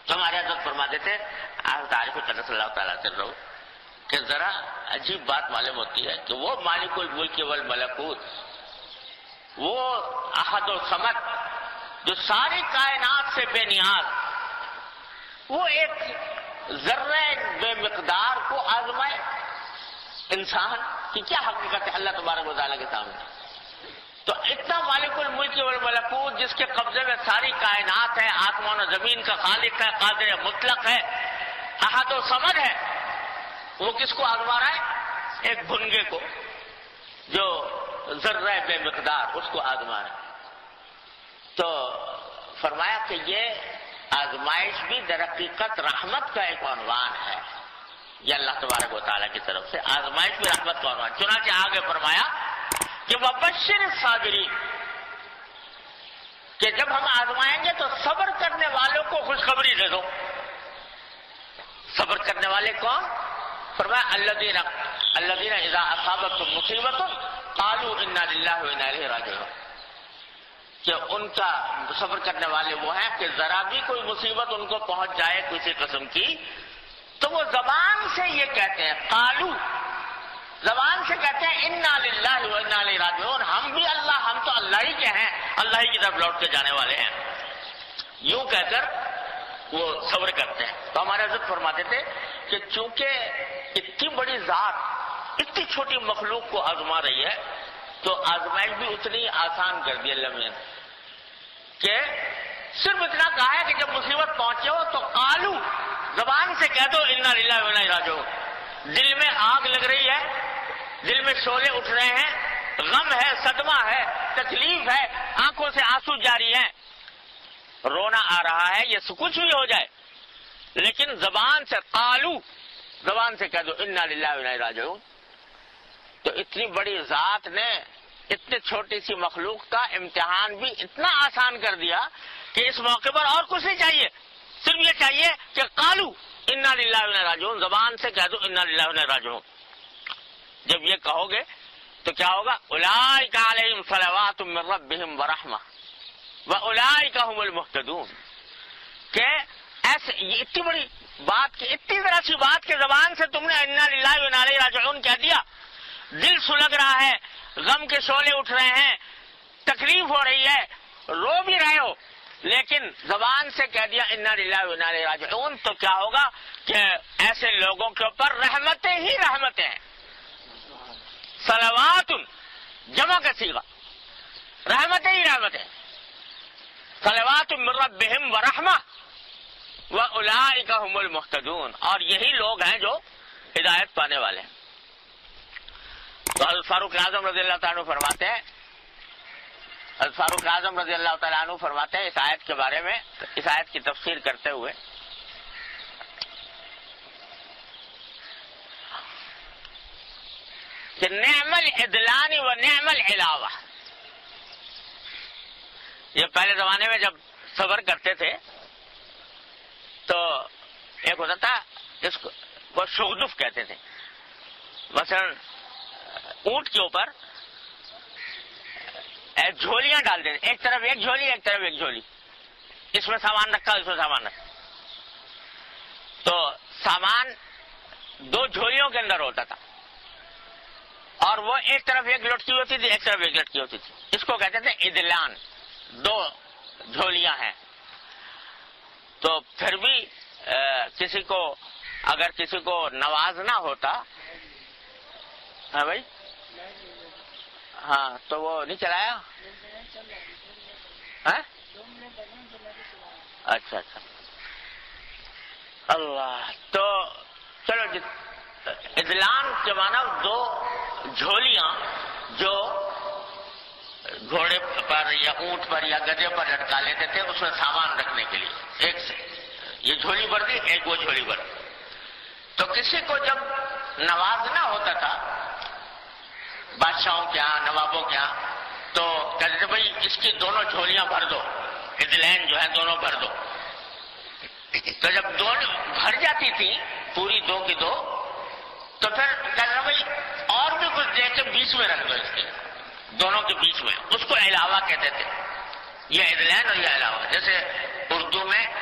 تو ہمارے حضرت فرماتے تھے تعریف قدس اللہ تعالیٰ سے رہو کہ ذرا عجیب بات معلوم ہوتی ہے کہ وہ مالک الملک والملکوت، وہ احد و صمد جو ساری کائنات سے بے نیاز، وہ ایک ذرہ بے مقدار کو آزمائے انسان کی کیا حقیقت ہے اللہ تبارک و تعالیٰ کے سامنے؟ تو اتنا مالک الملک والملکوت جس کے قبضے میں ساری کائنات ہے، آسمان و زمین کا خالق ہے، قادر مطلق ہے، احد و صمد ہے، وہ کس کو آزما رہا ہے؟ ایک بھنگے کو جو ذرہ بے مقدار، اس کو آزما رہا ہے۔ تو فرمایا کہ یہ آزمائش بھی در حقیقت رحمت کا ایک عنوان ہے، یہ اللہ تبارک و تعالیٰ کی طرف سے آزمائش بھی رحمت کا عنوان۔ چنانچہ آگے فرمایا کہ وَبَشِّرِ الصَّابِرِينَ، کہ جب ہم آزمائیں گے تو صبر کرنے والوں کو خوشخبری دے دو۔ صبر کرنے والے کون؟ فرمایا الذین اذا اصابتهم مصیبۃ قالوا انا للہ وانا الیہ راجعون، کہ ان کا صبر کرنے والے وہ ہیں کہ ذرا بھی کوئی مصیبت ان کو پہنچ جائے کسی قسم کی تو وہ زبان سے یہ کہتے ہیں، قالو، زبان سے کہتے ہیں انا للہ وانا الیہ راجعون، ہم بھی اللہ، ہم تو اللہ ہی کے ہیں، اللہ ہی کی طرف لوٹ کے جانے والے ہیں، یوں کہہ کر وہ صبر کرتے ہیں۔ تو ہمارے حضرت فرماتے تھے کہ چونکہ اتنی بڑی ذات اتنی چھوٹی مخلوق کو آزما رہی ہے تو آزمائش بھی اتنی آسان کر دی اللہ نے، کہ صرف اتنا کہا ہے کہ جب مصیبت پہنچے ہو تو قالو، زبان سے کہہ دو انا للہ وانا الیہ راجعون۔ دل میں آگ لگ رہی ہے، دل میں شعلے اٹھ رہے ہیں، غم ہے، صدمہ ہے، تکلیف ہے، آنکھوں سے آنسو جاری ہیں، رونا آ رہا ہے، یہ کچھ بھی ہو جائے، لیکن زبان سے قالو، زبان سے کہہ دو انا للہ وانا الیہ راجعون۔ تو اتنی بڑی ذات نے اتنے چھوٹی سی مخلوق کا امتحان بھی اتنا آسان کر دیا کہ اس موقع پر اور کچھ نہیں چاہیے، صرف یہ چاہیے کہ قالو انا للہ وانا الیہ راجعون، زبان سے کہہ دو انا للہ وانا الیہ راجعون۔ جب یہ کہو گے تو کیا ہوگا؟ اولئک علیہم صلوات من ربہم ورحمہ واولئک هم المہتدون، کہ ایسے یہ اتنی بڑی بات کی، اتنی ذرا سی بات کے زبان سے تم نے انا للہ وانا الیہ راجعون کہہ دیا، دل سلگ رہا ہے، غم کے شعلے اٹھ رہے ہیں، تکلیف ہو رہی ہے، رو بھی رہے ہو، لیکن زبان سے کہہ دیا انا للہ وانا الیہ راجعون، تو کیا ہوگا کہ ایسے لوگوں کے اوپر رحمتیں ہی رحمتیں ہیں، صلوات جمع کا صیغہ، رحمتیں ہی رحمتیں، صلوات من ربہم ورحمہ واولئک هم المہتدون، اور یہی لوگ ہیں جو ہدایت پانے والے ہیں۔ تو حضرت فاروق اعظم رضی اللہ تعالیٰ عنہ فرماتے ہیں، حضرت فاروق اعظم رضی اللہ تعالیٰ عنہ فرماتے ہیں اس آیت کے بارے میں، اس آیت کی تفسیر کرتے ہوئے کہ نعم العدلان و نعم العلاوہ، یہ پہلے زمانے میں جب صبر کرتے تھے تو ایک ہوتا تھا اس کو وہ شغدف کہتے تھے، مثلا اونٹ کے اوپر جھولیاں ڈال دیتے، ایک طرف ایک جھولی، ایک طرف ایک جھولی، اس میں سامان رکھا، اس میں سامان رکھا، تو سامان دو جھولیوں کے اندر ہوتا تھا، اور وہ ایک طرف ایک لٹکی ہوتی تھی، ایک طرف ایک لٹکی ہوتی تھی، اس کو کہتے تھے عدلان، دو جھولیاں ہیں۔ تو پھر بھی کسی کو اگر کسی کو نوازنا ہوتا، ہاں بھائی، ہاں تو وہ نہیں چلایا، اچھا اچھا، اللہ، تو چلو عدلان کے معنی دو جھولیاں جو گھوڑے پر یا اونٹ پر یا گدھے پر لٹکا لیتے تھے اس میں سامان رکھنے کے لیے، ایک سے یہ جھولی بھر دی، ایک وہ جھولی بھر۔ تو کسی کو جب نوازنا ہوتا تھا بادشاہوں کے یہاں، نوابوں کے یہاں، تو کہتے تھے بھائی اس کی دونوں جھولیاں بھر دو، عدلین جو ہے دونوں بھر دو۔ تو جب دونوں بھر جاتی تھی پوری دو کی دو، تو پھر کہتے تھے بھائی اور بھی کچھ دے کے بیچ میں رکھ دو، اس کے دونوں کے بیچ میں، اس کو علاوہ کہتے تھے، یہ عدلین اور یہ علاوہ۔ جیسے اردو میں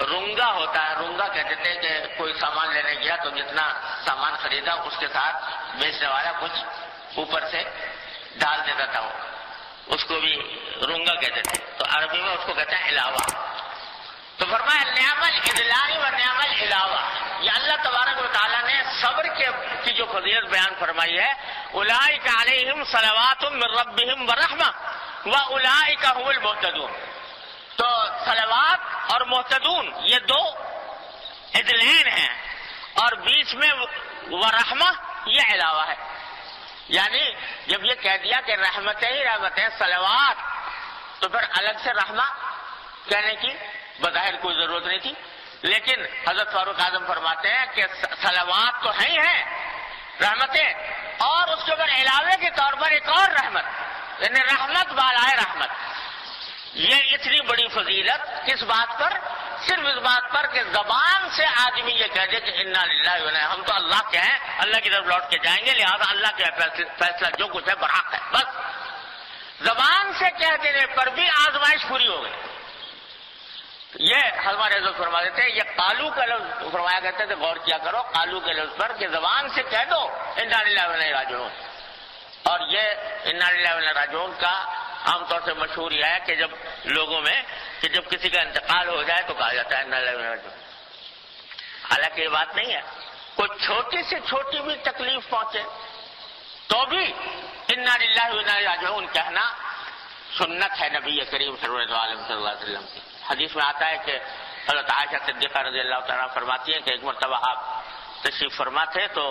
رونگا ہوتا ہے، رونگا کہتے تھے کہ کوئی سامان لینے گیا تو جتنا سامان خریدا اس کے ساتھ بیچنے والا کچھ اوپر سے ڈال دیتا تھا، اس کو بھی رونگا کہتے تھے، تو عربی میں اس کو کہتے ہیں علاوہ۔ تو فرمایا نعم الادلاء و نعم العلاوہ، یہ اللہ تبارک و تعالیٰ نے صبر کی جو فضیلت بیان فرمائی ہے، اولئک علیہم صلوات من ربہم ورحمہ واولئک هم المہتدون۔ تو صلوات اور محتدون یہ دو عدلین ہیں، اور بیچ میں ورحمہ یہ علاوہ ہے، یعنی جب یہ کہہ دیا کہ رحمتیں ہی رحمتیں صلوات، تو پھر الگ سے رحمہ کہنے کی بظاہر کوئی ضرورت نہیں تھی، لیکن حضرت فاروق اعظم فرماتے ہیں کہ صلوات تو ہیں رحمتیں، اور اس کے اوپر علاوے کے طور پر ایک اور رحمت، یعنی رحمت بالائے رحمت۔ یہ اتنی بڑی فضیلت کس بات پر؟ صرف اس بات پر کہ زبان سے آدمی یہ کہہ دے کہ انا للہ و انا، ہم تو اللہ کے ہیں، اللہ کی طرف لوٹ کے جائیں گے، لہذا اللہ کے فیصلہ جو کچھ ہے برحق ہے، بس زبان سے کہہ دینے پر بھی آزمائش پوری ہو گئی۔ یہ ہمارے حضرت فرما دیتے ہیں، یہ قالو کا لفظ فرمایا کرتے تھے، غور کیا کرو قالو کے لفظ پر کہ زبان سے کہہ دو انا للہ و انا راجعون۔ اور یہ انا للہ و انا راجعون کا عام طور سے مشہور یہ ہے کہ جب لوگوں میں کہ جب کسی کا انتقال ہو جائے تو کہا جاتا ہے انا للہ و انا راجعون، حالانکہ یہ بات نہیں ہے، کوئی چھوٹی سے چھوٹی بھی تکلیف پہنچے تو بھی انا للہ و انا راجعون کہنا سنت ہے نبی کریم صلی اللہ علیہ وسلم کی۔ حدیث میں آتا ہے کہ حضرت عائشہ صدیقہ رضی اللہ تعالیٰ فرماتی ہیں کہ ایک مرتبہ آپ تشریف فرما تھے تو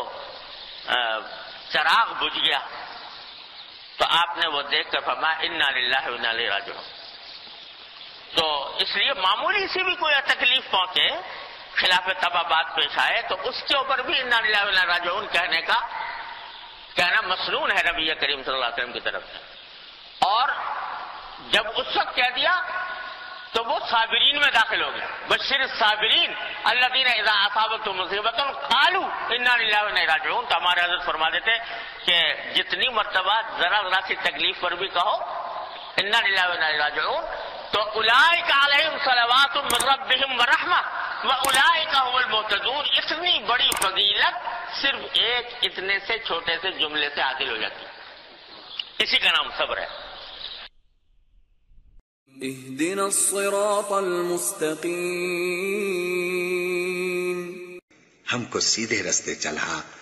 چراغ بجھ گیا، تو آپ نے وہ دیکھ کر فرمایا انا للہ و انا الیہ راجعون۔ تو اس لیے معمولی سی بھی کوئی تکلیف پہنچے، خلاف طبع بات پیش آئے، تو اس کے اوپر بھی انا للہ و انا راجعون کہنا مسنون ہے نبی کریم صلی اللہ علیہ وسلم کی طرف سے۔ اور جب اس وقت کہہ دیا تو وہ صابرین میں داخل ہو گئے، بشر الصابرین الذین اذا اصابتهم مصیبۃ قالوا انا للہ و انا الیہ راجعون۔ تو ہمارے حضرت فرما دیتے کہ جتنی مرتبہ ذرا سی تکلیف پر بھی کہو انا للہ و انا الیہ راجعون، تو اولئک علیہم صلوات من ربہم ورحمہ واولئک هم المہتدون۔ اتنی بڑی فضیلت صرف ایک اتنے سے چھوٹے سے جملے سے حاصل ہو جاتی ہے، اسی کا نام صبر ہے۔ اهدنا الصراط المستقیم، ہم کو سیدھے رستے چلا